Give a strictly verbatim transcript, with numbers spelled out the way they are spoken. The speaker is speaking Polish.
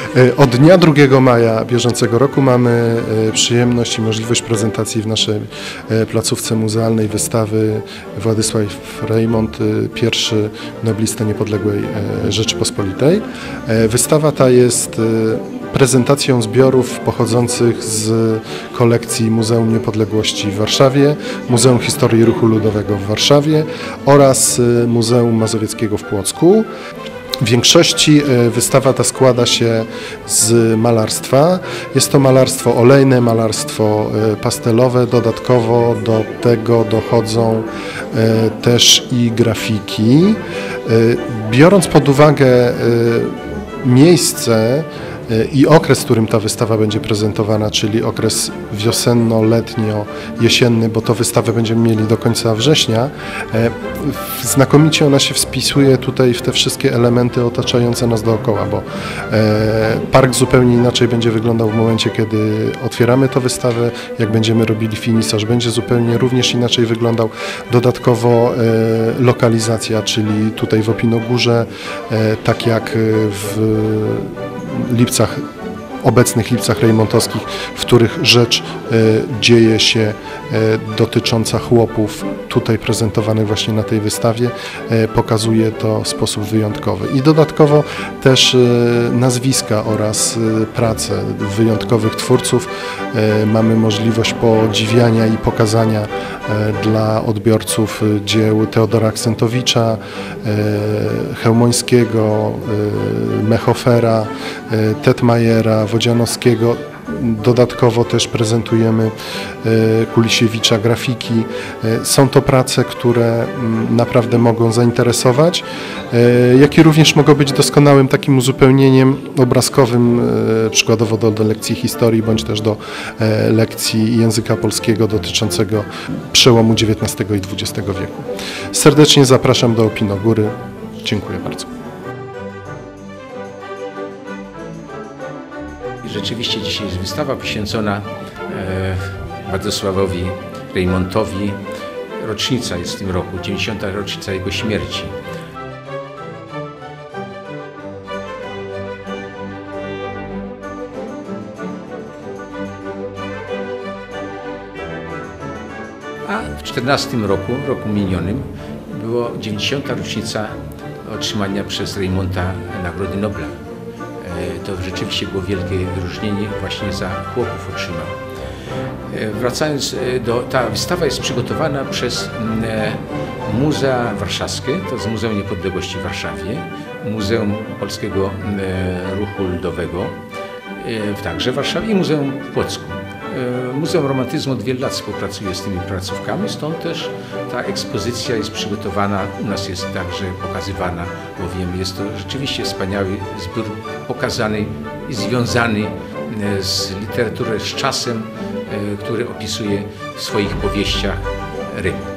Od dnia drugiego maja bieżącego roku mamy przyjemność i możliwość prezentacji w naszej placówce muzealnej wystawy Władysław Rejmont, pierwszy noblista niepodległej Rzeczypospolitej. Wystawa ta jest prezentacją zbiorów pochodzących z kolekcji Muzeum Niepodległości w Warszawie, Muzeum Historii Ruchu Ludowego w Warszawie oraz Muzeum Mazowieckiego w Płocku. W większości wystawa ta składa się z malarstwa. Jest to malarstwo olejne, malarstwo pastelowe. Dodatkowo do tego dochodzą też i grafiki. Biorąc pod uwagę miejsce i okres, w którym ta wystawa będzie prezentowana, czyli okres wiosenno-letnio-jesienny, bo to wystawę będziemy mieli do końca września, znakomicie ona się wpisuje tutaj w te wszystkie elementy otaczające nas dookoła, bo park zupełnie inaczej będzie wyglądał w momencie, kiedy otwieramy tę wystawę, jak będziemy robili finisaż, będzie zupełnie również inaczej wyglądał. Dodatkowo lokalizacja, czyli tutaj w Opinogórze, tak jak w Lipcach, obecnych Lipcach Rejmontowskich, w których rzecz e, dzieje się e, dotycząca chłopów, tutaj prezentowanych właśnie na tej wystawie, e, pokazuje to w sposób wyjątkowy. I dodatkowo też e, nazwiska oraz e, prace wyjątkowych twórców. E, mamy możliwość podziwiania i pokazania e, dla odbiorców dzieł Teodora Axentowicza, e, Chełmońskiego, e, Mechofera, e, Tetmajera, Wodzianowskiego. Dodatkowo też prezentujemy Kulisiewicza, grafiki. Są to prace, które naprawdę mogą zainteresować, jak i również mogą być doskonałym takim uzupełnieniem obrazkowym, przykładowo do, do lekcji historii, bądź też do lekcji języka polskiego dotyczącego przełomu dziewiętnastego i dwudziestego wieku. Serdecznie zapraszam do Opinogóry. Dziękuję bardzo. Rzeczywiście dzisiaj jest wystawa poświęcona e, Władysławowi Rejmontowi. Rocznica jest w tym roku, dziewięćdziesiąta rocznica jego śmierci. A w czternastym roku, roku minionym, była dziewięćdziesiąta rocznica otrzymania przez Rejmonta Nagrody Nobla. To rzeczywiście było wielkie wyróżnienie, właśnie za chłopów otrzymał. Wracając do, ta wystawa jest przygotowana przez Muzea Warszawskie, to jest Muzeum Niepodległości w Warszawie, Muzeum Polskiego Ruchu Ludowego, także w Warszawie, i Muzeum w Płocku. Muzeum Romantyzmu od wielu lat współpracuje z tymi placówkami, stąd też ta ekspozycja jest przygotowana, u nas jest także pokazywana, bowiem jest to rzeczywiście wspaniały zbiór pokazany i związany z literaturą, z czasem, który opisuje w swoich powieściach Rejmont.